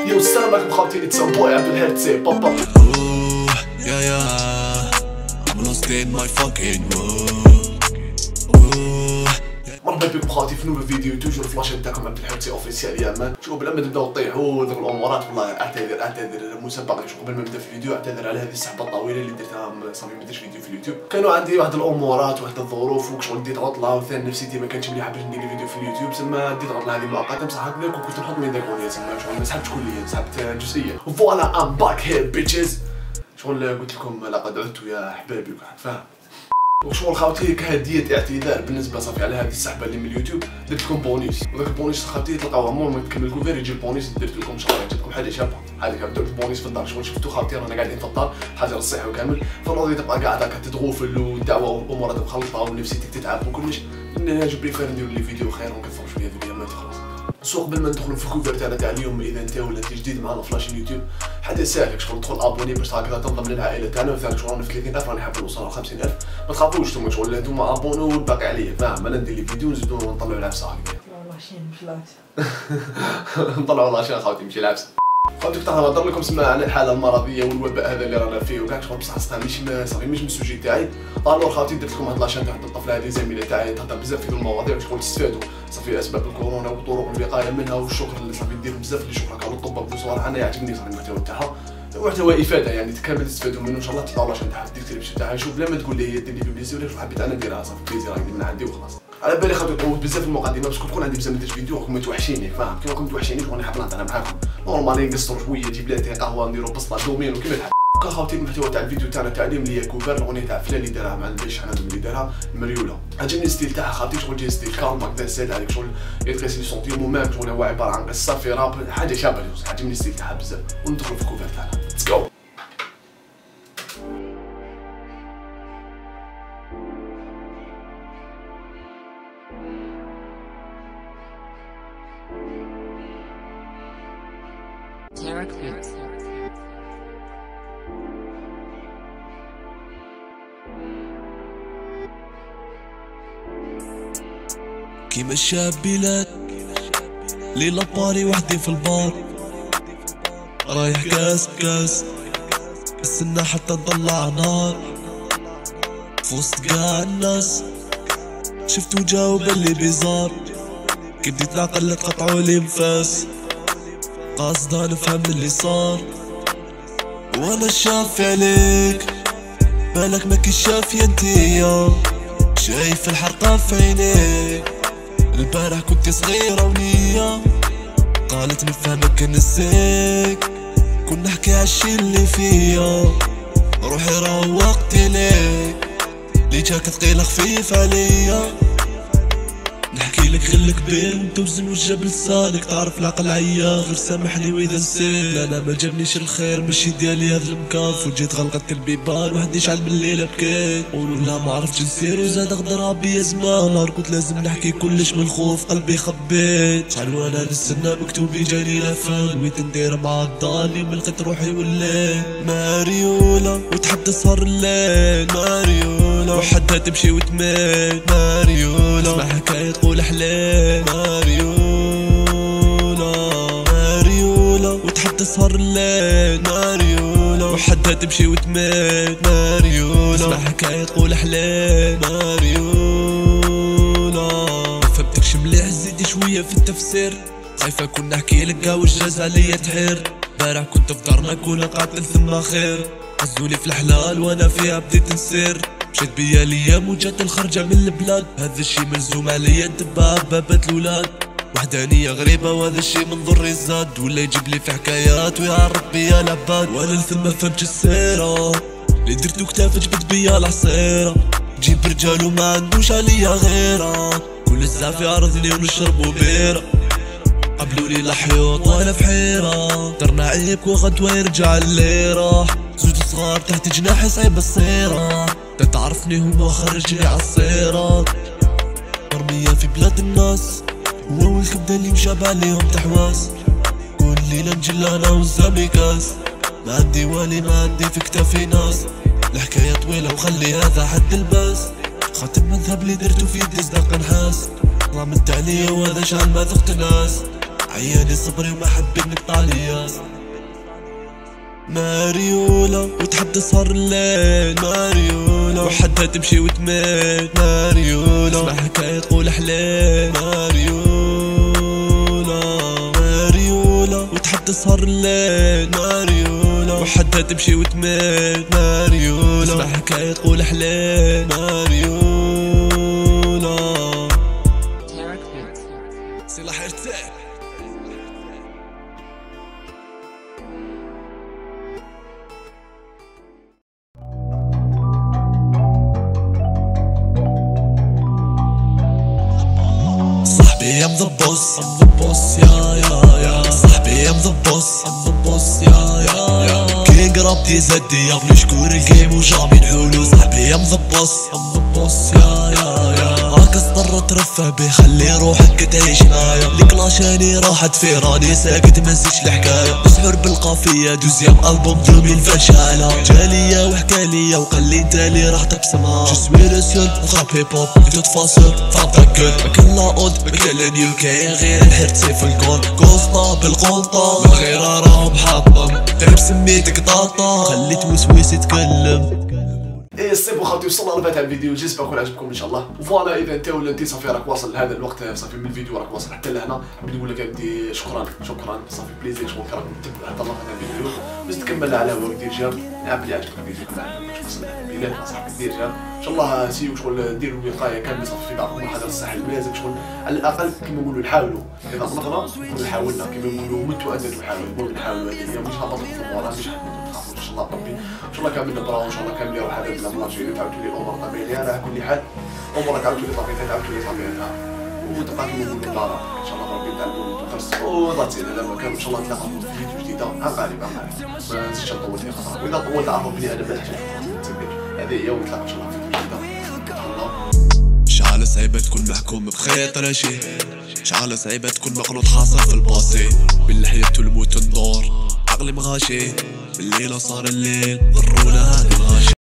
يو السلام عليكم خاوتي، اتس بوي عبد الحليم سي بابا. I'm lost in my fucking world. مرحبا بكم خاوتي في نوفي فيديو، توجور الفلاشين تاعكم عبد الحليم سي اوفيسيال يا مان. شوفوا بلا ما تبداو تطيحوا ذوك الامورات، والله اعتذر مسبقا. شوفوا قبل ما نبدا في الفيديو اعتذر على هذه السحبه الطويله اللي درتها صافي ما درتش فيديو في اليوتيوب. كانوا عندي واحد الامورات وواحد الظروف وشغل ديت عطله، وثاني نفسيتي ما كانتش مليحه باش ندير فيديو في اليوتيوب، تما ديت عطله هذه مؤقته بصح هكذاك، وكنت نحط من داكونيه تما شغل ما سحبتش كليا، سحبت جزئيا. فوالا ام باك هير بيتشز. شغل قلت لكم لقد عدت يا حبابي، فاهم. وشغل خاوتي كهدية اعتذار بالنسبة صافي على هذه السحبة اللي من اليوتيوب، درت لكم بونيس، وذاك البونيس خاوتي تلقاوها مور ما تكمل الكوفير يجي البونيس درت لكم ان شاء الله يعجبكم حاجة شابة. هذيك درت البونيس في الدار، شغل شفتو خاوتي رانا قاعدين في الدار حاجة للصحة وكامل، فالراضي تبقى قاعد هكا تتغوفل والدعوة والامور هذا مخلطة ونفسيتك تتعب وكلش. جو بريفير ندير لي فيديو خير ونكثر شوية فيديوهات خلاص. سو قبل ما ندخلوا في الكوفر تاع اليوم، اذا انت ولا انت جديد معنا فلاش اليوتيوب، حاجه ساهله شغل تدخل ابوني باش هكذا تنضم للعائله تاعنا. وثاني شغل رانا في 30000 راني حاب نوصل ل 50000. ما تخافوش نتوما شغل انتوما ابونو والباقي عليا، فاهم. انا ندير لي فيديو نزيدو نطلعوا العفسه هكذا. والله شي مش لابسه. نطلعوا لاشين خاوتي ماشي العفسه. خاوتي كنت نهضر لكم سمع عن الحاله المرضيه والوباء هذا اللي رانا فيه وكاع شغل، بصح صافي مش من السوجي تاعي. الور خاوتي درت لكم هاد لاشين تاع الطفله هذه زميله تاعي تهضر بزاف في المواضيع وشغل تستفادوا صافي اسباب الكورونا وطرق الوقايه منها، والشكر اللي صافي ندير بزاف اللي شكرا على الطب بصراحه انا يعجبني صافي المحتوى تاعها، محتوى افاده يعني كامل تستفادوا منه ان شاء الله. تلقاو لاشين تاعها في الديسكريبشن تاعها، شوف بلا ما تقول لي هي دير لي بيبليسي ولا شوف حبيت انا نديرها صافي بليزير هكذا من عندي وخلاص. على بالي خاطر طولت بزاف المقدمه باش كون عندي بزاف نتاج فيديو راكم توحشيني، فاهم. كيما راكم توحشيني وانا حاب نهضر معاكم نورمالي، نقصروا شويه جيب لاتي قهوه نديروا بصله دومين وكيما تحب. خاوتي المحتوى تاع الفيديو تاعنا تاع اليوم اللي هي كوفر، الاغنيه تاع فلان اللي دارها مع البيش حنا اللي دارها مريوله. عجبني الستيل تاعها خاوتي، شغل جاي ستيل كالم هكذا سهل عليك، شغل يتقيس لي سونتيمو مام، شغل هو عباره عن قصه في راب حاجه شابه. عجبني الستيل تاعها بزاف، وندخلوا في الكوفر تاعنا. ليتس جو. كيما الشاب بلاد ليلة باري وحدي في البار، رايح كاس بكاس استنى حتى نطلع نار في وسط قاع الناس. شفتو جاوب اللي بيزار، كي بديت نعقل تقطعوا لي انفاس، قاصدة نفهم اللي صار وانا شاف عليك بالك ما كي شاف ينتيا، شايف الحرقة في عينيك. البارح كنت صغيرة ونية قالت نفهمك نسيك، كنا نحكي عالشي اللي فيا، روحي روقت ليك لي جاك ثقيلة خفيف عليا. نحكي لك غير كبير متوزن والجبل سالك، تعرف العقل عيا غير سامحني واذا نسيت. لا لا ما جابنيش الخير ماشي ديالي هذا المكاف، وجيت غلقت البيبان وحدي شعل بالليل بكيت، قولوا لا ما عرفتش نسير وزاد غدر بيا زمان. نهار كنت لازم نحكي كلش من الخوف قلبي خبيت، شحال وانا نستنى مكتوبي جاني لافان، ويت ندير مع الضالي من لقيت روحي وليت ماريولا وتحدى سهر الليل ماريولا، وحدها تمشي وتميل ماريولا، اسمع حكاية تقول حلال ماريولا ماريولا، وتحب تسهر الليل ماريولا، وحدها تمشي وتميل ماريولا، اسمع حكاية تقول حلال ماريولا. ما فهمتكش مليح زيدي شوية في التفسير، خايفة كون نحكي لك وجاز عليا تحير. بارح كنت في دارنا كون قاتل ثم خير، هزولي في الحلال وانا فيها بديت نسير، مشيت بيا الايام وجات الخرجة من البلاد، هذا الشي ملزوم عليا ندبها بابات الولاد، وحدانية غريبة وهذا الشي من ضري زاد، ولا يجيب لي في حكايات ويعرف بيا العباد، وانا لثم فهمتش السيرة اللي درتو كتاف جبت بيا العصيرة، جيب رجال وما عندوش عليا غيرة، كل الزعف يعرضني ونشربو بيرة، قبلولي الحيوط وانا في حيرة، درنا عيب وغدوة يرجع اللي راح، زوج صغار تحت جناحي صعيب الصيرة، تعرفني هو خرجني عالصيرة، مرمية في بلاد الناس هو والكبدة اللي مشاب عليهم تحواس، كل ليلة نجل انا وزامي كاس، ما عندي والي ما عندي في كتافي ناس، الحكاية طويلة وخلي هذا حد الباس، خاتم مذهب اللي درتو في يدي صدق نحاس، ضامنت عليا وهذا شان ما ذقت ناس، عياني صبري وما حبيت نقطع ليا ماريولا وتحدى سهر الليل ماريولا وحدها تمشي وتميل ماريولا اسمع حكاية تقول أحلام ماريولا ماريولا وتحدى سهر الليل ماريولا وحدها تمشي وتميل ماريولا اسمع حكاية تقول أحلام ماريولا سلاح ارتاح صاحبي يا مضبوس يا صاحبي يا مضبوس يا كي قربتي زدي يا بلو شكور الجيم وجامي نحولو صاحبي يا مضبوس يا راك اضطر ترفه بيه خلي روحك تعيش معايا الكلاشاني راحت فيه راني ساكت منسيش الحكاية مسحور بالقافية دوزيام ألبوم 2020 جالية وحكالية وقال لي انت اللي راح تبسمها جو سوي لو سول راب هيب هوب بدو تفاصل فابتاكل مكان لا اود مكان نيو كاين غير الحرتسي في الكون كوسطا بالقنطة من غير راهم حاطم درب سميتك طاطا خليت وسويس يتكلم. ايه الصيب وخاوتي وصلنا لنهاية تاع الفيديو جيسبر يكون عجبكم ان شاء الله وفوالا اذا انت ولا انت صافي راك واصل لهذا الوقت صافي من الفيديو راك واصل حتى لهنا نبي نقول لك ابدي شكرا صافي بليزير شكون راك تبع حتى الله هذا الفيديو باش تكمل على هو دير جاب نعم بلي عجبك الفيديو كما باش وصل بلاد صاحبي دير جاب ان شاء الله سيو شغل ديروا وقايه كامل صافي في بعض المحاضرات الساحل لازم شغل على الاقل كما نقولوا نحاولوا اذا غلطنا نقولوا حاولنا كما نقولوا متوا انت تحاول نقولوا نحاولوا هذه اليوم مش هنبطل في الموضوع مش تخافوا ان شاء الله ربي ان شاء الله كامل نبراو ان شاء الله كامل يروح هذا البلان جاي تعاودوا لي الامور طبيعيه على كل حال امورك عاودوا لي طبيعتها تعاودوا لي طبيعتها وتبقى نقولوا دارا ان شاء الله ربي تعلموا الدرس وضاتي لما كان ان شاء الله نتلاقاو في فيديو جديده غالبا ما نزيدش نطول فيها خاطر واذا طولت عرفوا بلي انا ما نحتاج هذه هي ونتلاقاو ان شاء الله في فيديو جديده. شعال صعيبة تكون محكوم بخيط رشي شعال صعيبة تكون مقنوط حاصل في الباصي بالحياة والموت ندور عقلي مغاشي بالليل صار الليل ضرونا هذا الغاشي